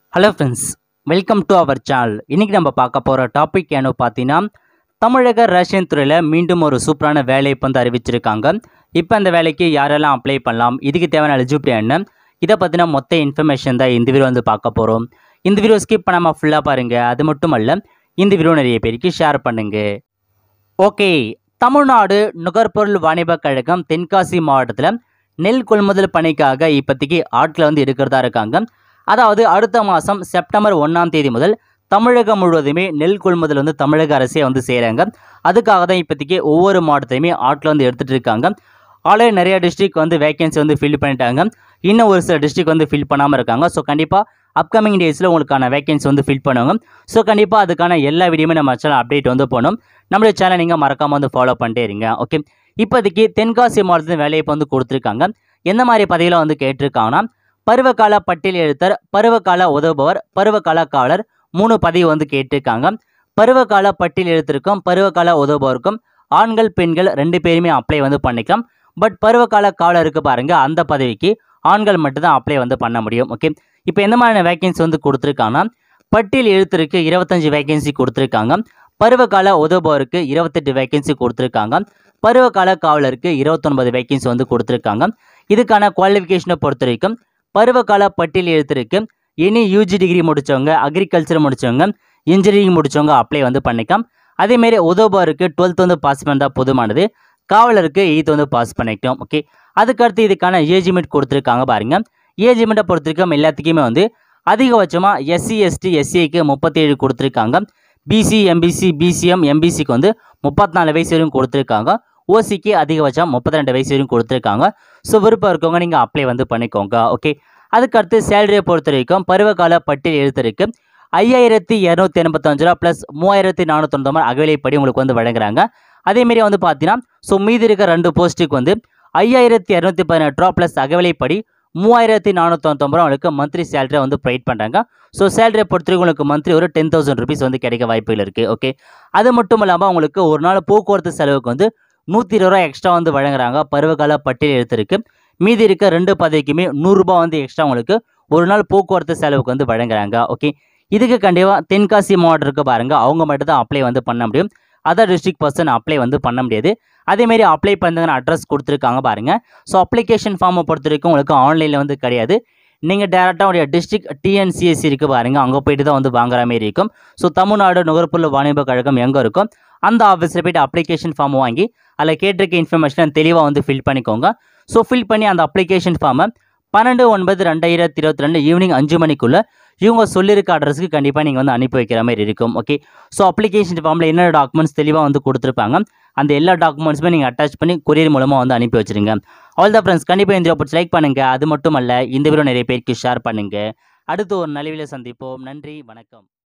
Hello friends, welcome to our channel. இன்றைக்கி நம்ம பார்க்க போகிற டாபிக் என்ன பார்த்தீங்கன்னா, தமிழக ரேஷன் துறையில் மீண்டும் ஒரு சூப்பரான வேலை இப்போ வந்து அறிவிச்சிருக்காங்க. இப்போ அந்த வேலைக்கு யாரெல்லாம் அப்ளை பண்ணலாம், இதுக்கு தேவையான எலிஜிபிலிட்டி என்ன, இதை பற்றின மொத்த இன்ஃபர்மேஷன் தான் இந்த வீடியோ வந்து பார்க்க போகிறோம். இந்த வீடியோ ஸ்கிப் பண்ணாமல் ஃபுல்லாக பாருங்கள். அது மட்டும் அல்ல, இந்த வீடியோ நிறைய பேருக்கு ஷேர் பண்ணுங்க. ஓகே, தமிழ்நாடு நுகர்பொருள் வாணிபக் கழகம் தென்காசி மாவட்டத்தில் நெல் கொள்முதல் பணிக்காக இப்போதைக்கு ஆட்களை வந்து எடுக்கிறதா இருக்காங்க. அதாவது அடுத்த மாதம் செப்டம்பர் 1ஆம் தேதி முதல் தமிழகம் முழுவதுமே நெல் கொள்முதல் வந்து தமிழக அரசே வந்து செய்கிறாங்க. அதுக்காக தான் இப்போதைக்கு ஒவ்வொரு மாவட்டத்தையுமே ஆட்களை வந்து எடுத்துகிட்டு இருக்காங்க. ஆல்ரெடி நிறைய டிஸ்ட்ரிக்ட் வந்து வேகன்சி வந்து ஃபில் பண்ணிட்டாங்க. இன்னும் ஒரு சில டிஸ்ட்ரிக்ட் வந்து ஃபில் பண்ணாமல் இருக்காங்க. ஸோ கண்டிப்பாக அப்கமிங் டேஸில் உங்களுக்கான வேகன்சி வந்து ஃபில் பண்ணுவாங்க. ஸோ கண்டிப்பாக அதுக்கான எல்லா வீடியோமே நம்ம சேனல் அப்டேட் வந்து போகணும். நம்மளுடைய சேனல் நீங்கள் மறக்காமல் வந்து ஃபாலோ பண்ணிட்டே இருங்க. ஓகே, இப்போதைக்கு தென்காசி மாவட்டத்தில் வேலையை இப்போ வந்து கொடுத்துருக்காங்க. எந்த மாதிரி பதவியில் வந்து கேட்டிருக்காங்கன்னா, பருவகால பட்டியல் எழுத்தர், பருவகால உதவுபவர், பருவகால காவலர் 3 பதவி வந்து கேட்டிருக்காங்க. பருவகால பட்டியல் எழுத்திற்கும் பருவகால உதவுபவருக்கும் ஆண்கள் பெண்கள் 2 பேருமே அப்ளை வந்து பண்ணிக்கலாம். பட் பருவகால காவலருக்கு பாருங்க, அந்த பதவிக்கு ஆண்கள் மட்டும்தான் அப்ளை வந்து பண்ண முடியும். ஓகே, இப்போ எந்த மாதிரியான வேகன்சி வந்து கொடுத்துருக்காங்கன்னா, பட்டியல் எழுத்தருக்கு 25 வேகன்சி கொடுத்துருக்காங்க. பருவகால உதவுபவருக்கு 28 வேகன்சி கொடுத்துருக்காங்க. பருவகால காவலருக்கு 29 வேகன்சி வந்து கொடுத்துருக்காங்க. இதுக்கான குவாலிஃபிகேஷனை பொறுத்த வரைக்கும் பருவகால பட்டியல் எழுத்திற்கு எனி யூஜி டிகிரி முடித்தவங்க, அக்ரிகல்ச்சர் முடித்தவங்க, இன்ஜினியரிங் முடித்தவங்க அப்ளை வந்து பண்ணிக்கலாம். அதேமாரி உதவுபவருக்கு 12th வந்து பாஸ் பண்ணால் போதுமானது. காவலருக்கு 8th வந்து பாஸ் பண்ணிக்கலாம். ஓகே, அதுக்கடுத்து இதுக்கான ஏஜ் லிமிட் கொடுத்துருக்காங்க பாருங்கள். ஏஜ் லிமிட்டை பொறுத்த வரைக்கும் எல்லாத்துக்குமே வந்து அதிகபட்சமாக எஸ்சி எஸ்டி எஸ்சிக்கு 37 கொடுத்துருக்காங்க. பிசி எம்பிசி பிசிஎம் எம்பிசிக்கு வந்து 34 வயசு வரையும் கொடுத்துருக்காங்க. ஓசிக்கு அதிகபட்சம் 32 வயசு வரையும் கொடுத்துருக்காங்க. ஸோ விருப்பம் இருக்கவங்க நீங்கள் அப்ளை வந்து பண்ணிக்கோங்க. ஓகே, அதுக்கடுத்து சேலரியை பொறுத்த வரைக்கும் பருவகால பட்டியல் எழுத்தருக்கு 5285 ரூபா ப்ளஸ் 3490 அகவிலைப்படி உங்களுக்கு வந்து வழங்குறாங்க. அதேமாரி வந்து பார்த்தீங்கன்னா, ஸோ மீதி இருக்க 2 போஸ்ட்டுக்கு வந்து 5218 ரூபா ப்ளஸ் அகவிலைப்படி 3490 ரூபா உங்களுக்கு மந்த்லி சேலரியை வந்து ப்ரொவைட் பண்ணுறாங்க. ஸோ சேலரியை பொறுத்தவரைக்கும் உங்களுக்கு மந்த்லி ஒரு 10,000 ருபீஸ் வந்து கிடைக்க வாய்ப்புகள் இருக்குது. ஓகே, அது மட்டும் இல்லாமல் உங்களுக்கு ஒரு நாள் போக்குவரத்து செலவுக்கு வந்து 120 ரூபா எக்ஸ்ட்ரா வந்து வழங்குறாங்க. பருவகால பட்டியல் எழுத்திருக்கு மீதி இருக்க 2 பதவிக்குமே 100 ரூபா வந்து எக்ஸ்ட்ரா உங்களுக்கு ஒரு நாள் போக்குவரத்து செலவுக்கு வந்து வழங்குறாங்க. ஓகே, இதுக்கு கண்டிப்பாக தென்காசி மாவட்டத்துக்கு பாருங்கள், அவங்க மட்டும் தான் அப்ளை வந்து பண்ண முடியும். அதர் டிஸ்ட்ரிக்ட் பர்சன் அப்ளை வந்து பண்ண முடியாது. அதேமாரி அப்ளை பண்ணுங்கன்னு அட்ரஸ் கொடுத்துருக்காங்க பாருங்கள். ஸோ அப்ளிகேஷன் ஃபார்மை பொறுத்த வரைக்கும் உங்களுக்கு ஆன்லைனில் வந்து கிடையாது. நீங்கள் டேரெக்டாக உடைய டிஸ்ட்ரிக்ட் டிஎன்சிஎஸ்சி இருக்குது பாருங்கள், அங்கே போய்ட்டு தான் வந்து வாங்குற மாதிரி இருக்கும். ஸோ தமிழ்நாடு நுகர்பொருள் வாணிபக் கழகம் எங்கே இருக்கும் அந்த ஆஃபீஸில் போய்ட்டு அப்ளிகேஷன் ஃபார்ம் வாங்கி அதில் கேட்டிருக்க இன்ஃபர்மேஷனை தெளிவாக வந்து ஃபில் பண்ணிக்கோங்க. ஸோ ஃபில் பண்ணி அந்த அப்ளிகேஷன் ஃபார்மை 12/9/2022 ஈவினிங் 5 மணிக்குள்ளே இவங்க சொல்லியிருக்க அட்ரஸுக்கு கண்டிப்பாக நீங்கள் வந்து அனுப்பி வைக்கிற மாதிரி இருக்கும். ஓகே, ஸோ அப்ளிகேஷன் ஃபார்மில் என்னென்ன டாக்குமெண்ட்ஸ் தெளிவாக வந்து கொடுத்துருப்பாங்க, அந்த எல்லா டாக்குமெண்ட்ஸுமே நீங்கள் அட்டாச் பண்ணி கொரியர் மூலமாக வந்து அனுப்பி வச்சுருங்க. ஆல் த ஃப்ரெண்ட்ஸ், கண்டிப்பாக இந்த வீடியோ லைக் பண்ணுங்கள். அது மட்டும் அல்ல, இந்த வீடியோ நிறைய பேருக்கு ஷேர் பண்ணுங்கள். அடுத்து ஒரு நல்ல வீடியோவில் சந்திப்போம். நன்றி, வணக்கம்.